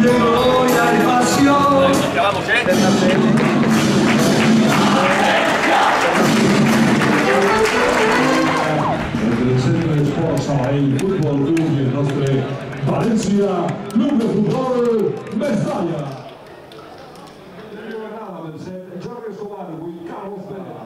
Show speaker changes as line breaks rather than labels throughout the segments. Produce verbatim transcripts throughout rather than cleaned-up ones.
de gloria y pasión.
Ya vamos, ¿eh?
Sempre sposa il football club del nostre Valencia Club de Futbol Mestalla. Jorge Escobar with Carlos Pérez.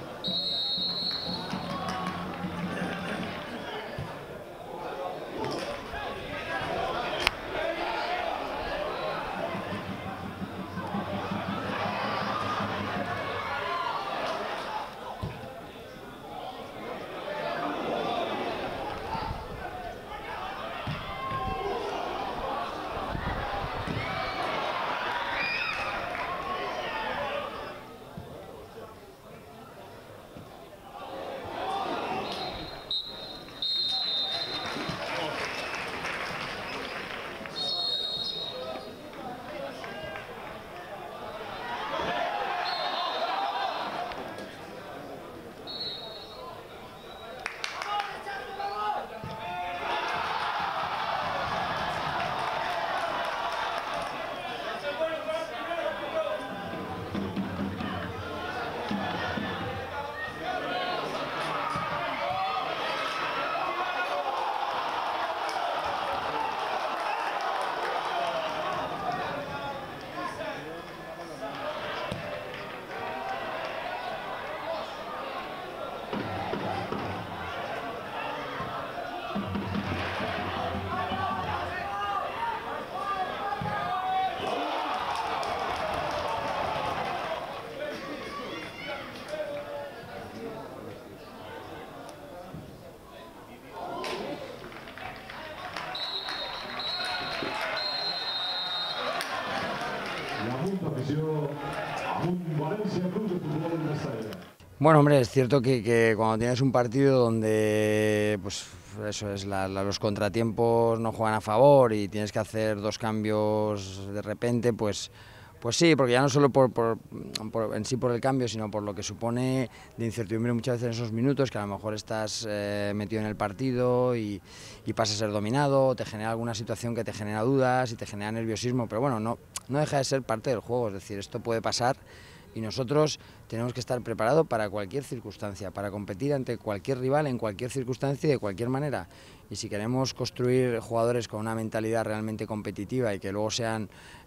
Bueno, hombre, es cierto que, que cuando tienes un partido donde pues eso es, la, la, los contratiempos no juegan a favor y tienes que hacer dos cambios de repente, pues, pues sí, porque ya no solo por, por, por, en sí por el cambio, sino por lo que supone de incertidumbre muchas veces en esos minutos, que a lo mejor estás eh, metido en el partido y, y pasas a ser dominado, te genera alguna situación que te genera dudas y te genera nerviosismo, pero bueno, no, no deja de ser parte del juego, es decir, esto puede pasar. Y nosotros tenemos que estar preparados para cualquier circunstancia, para competir ante cualquier rival en cualquier circunstancia y de cualquier manera. Y si queremos construir jugadores con una mentalidad realmente competitiva y que luego sean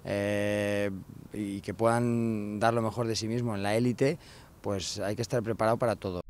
eh, y que puedan dar lo mejor de sí mismos en la élite, pues hay que estar preparado para todo.